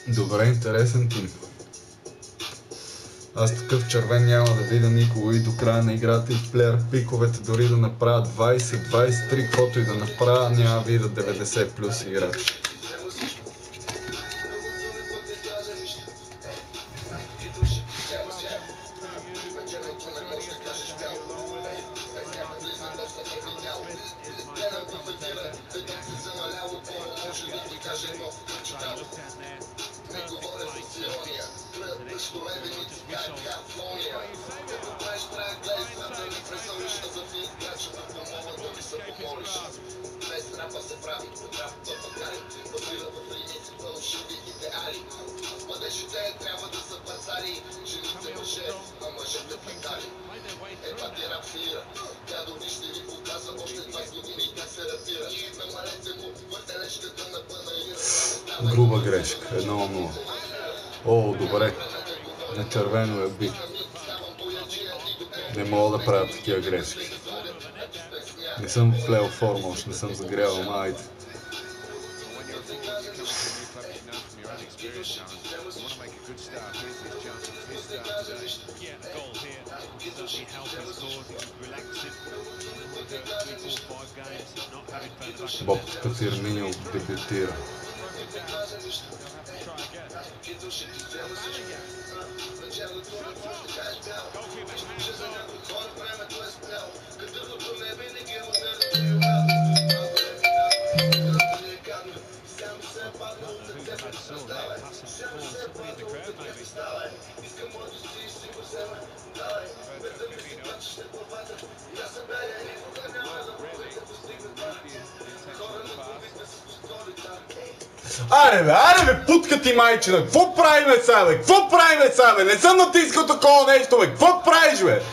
Добре, интересен тим. Аз такъв червен няма да видя никога и до края на играта и в плеер пиковете дори да направя 20-23, каквото и да направя, няма видя 90 плюс играч. Груба грешка, 1-0. О, добре. На червено е бит. Не мога да правя такива грешки. Не съм влеял форма, още не съм загрявал, майде. Бобката Фирминьо дебютира. Аре бе, путка ти майчина, какво правиме сега бе, какво правиме сега бе, не съм натискал такова нещо бе, какво правиш бе?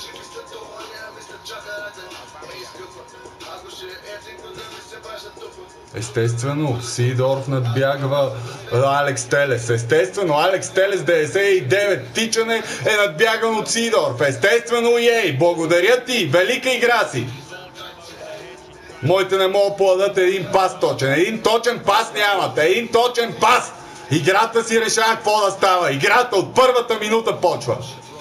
Естествено, Сидоров надбягва Алекс Телес. Естествено, Алекс Телес 99 тичане е надбяган от Сидоров. Естествено, ей, благодаря ти, велика игра си. Моите не могат да подадат един пас точен. Един точен пас нямат. Един точен пас. Играта си решава какво да става. Играта от първата минута почва.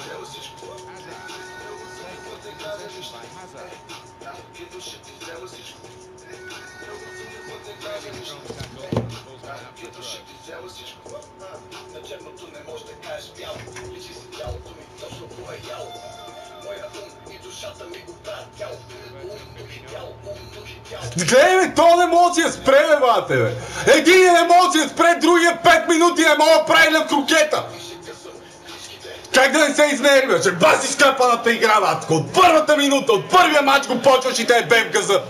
Гледай бе, то не може да си я спре бе, бате бе. Един не може да си я спре, другия 5 минути не мога да прави на крокета. Как да не се изнери бе, че баси скъпаната игра, батко. От първата минута, от първия матч го почваш и те е бем газа.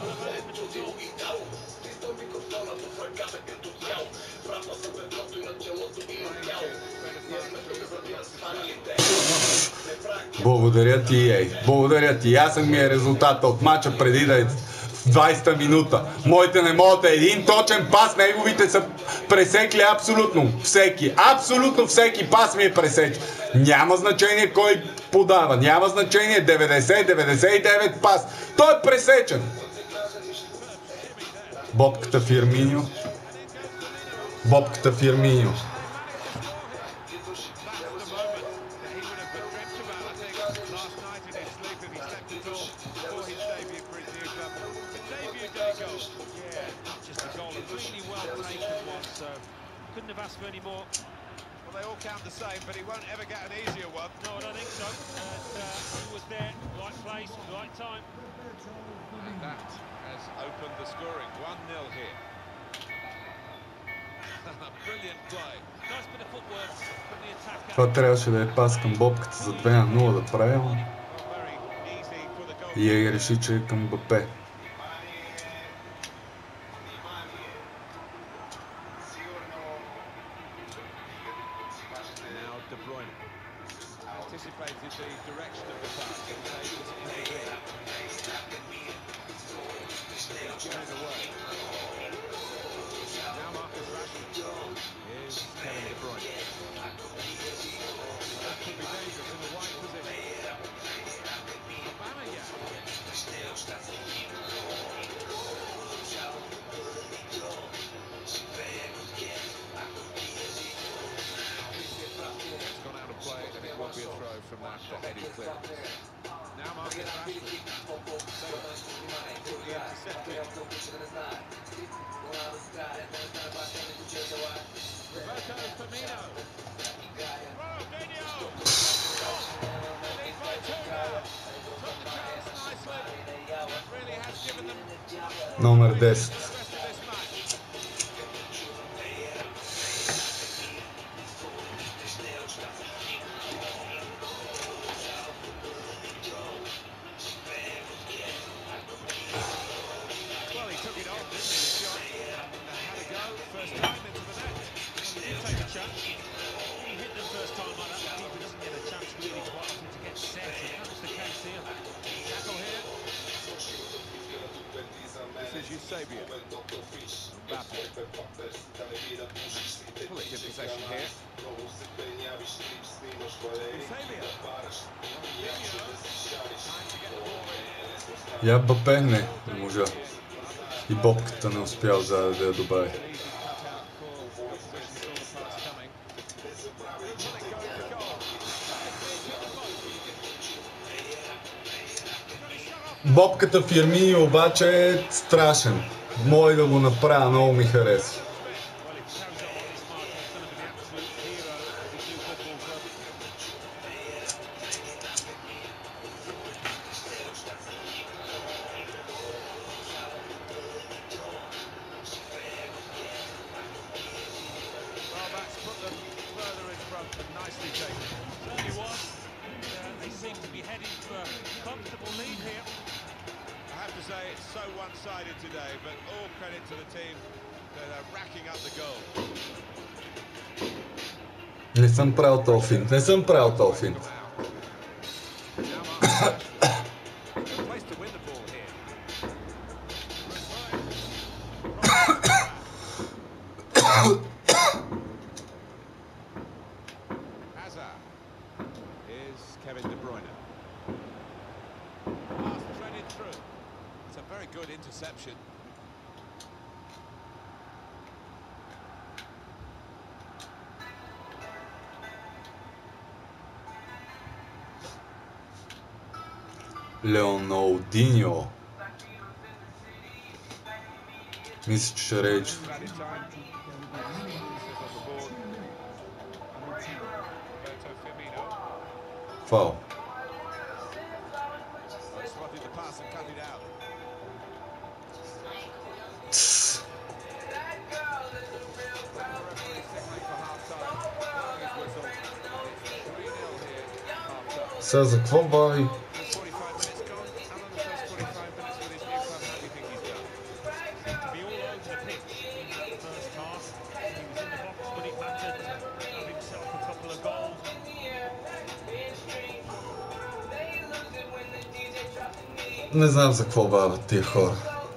Благодаря ти, ей. Благодаря ти. Ясен ми е резултата от мача преди да е 20-та минута. Моите не могат един точен пас, неговите са пресекли абсолютно всеки. Абсолютно всеки пас ми е пресечен. Няма значение кой подава. Няма значение 90-99 пас. Той е пресечен. Бобката Фирминьо. Бобката Фирминьо. Couldn't have asked for any more. Well, they all count the same, but he won't ever get an easier one. No, I don't think so. He was there, right place, right time. And that has opened the scoring. 1-0 here. Brilliant play. Nice bit of footwork from the attacker. Това трябваше да е пас към Бобката за 2-0 да правим. И реши, че е към МБАПЕ. clear. Now Marcus Rashford. Roberto Firmino. Ronaldinho. Lead by 2 now. Took the chance nicely. Really has given them Номер 10. the rest of this match. Well, he took it on, didn't he, the shot? Had a go, first time into the net. Well, he did take a chance. He hit them first time like that. The keeper doesn't get a chance really quite often to get set, and that was the case here. Tackle here. This is Eusebio. Mbappe. Pull it in possession here. Eusebio. Я Мбапе не можа. И бобката не успял да я добави. Бобката Фирмини обаче е страшен. Мой да го направя, много ми харесва. So one-sided today, but all credit to the team that are racking up the goal. Не съм правил този финт, не съм правил този финт. Hazard is Kevin De Bruyne. Pass threaded through. It's a very good interception. Леоналдиньо. Мисля, че ще рейдж. Фаул. Сега за какво бави? Не знам за какво бавят тия хора.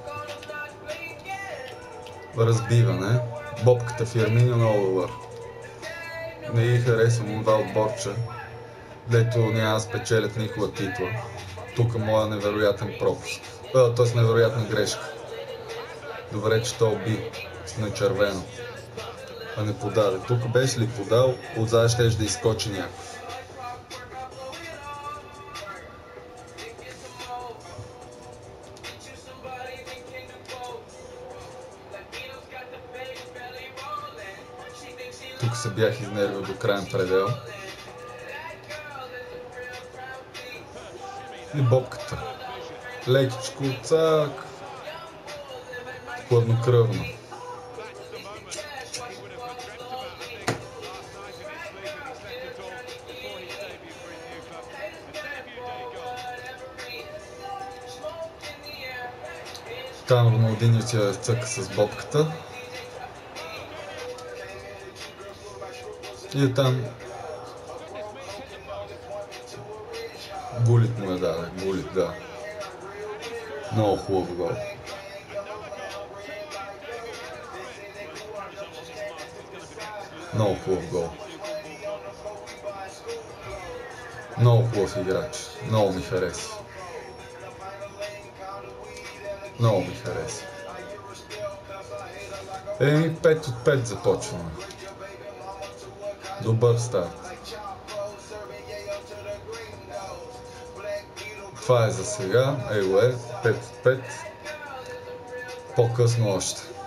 Разбиване. Бобката Фирмино много добър. Не ги харесвам това отборче, дето няма да спечелят никога титла. Тук моя невероятен пропуск. Т.е. невероятна грешка. Добре, че той би на червено, а не подаде. Тук беше ли подал, отзад щеше да изскочи някой. Тук се бях изнервил до краен предел. И бобката. Лекичко, цак. Хладнокръвно. Там Роналдиньо си я цъка с бобката. И там Гулит му е даде, Гулит, да. Много хубав гол. Много хубав гол. Много хубав играч. Много ми хареса. Много ми хареса. 5 от 5 започваме. Добър старт. Това е за сега. Его е 5 от 5. По-късно още.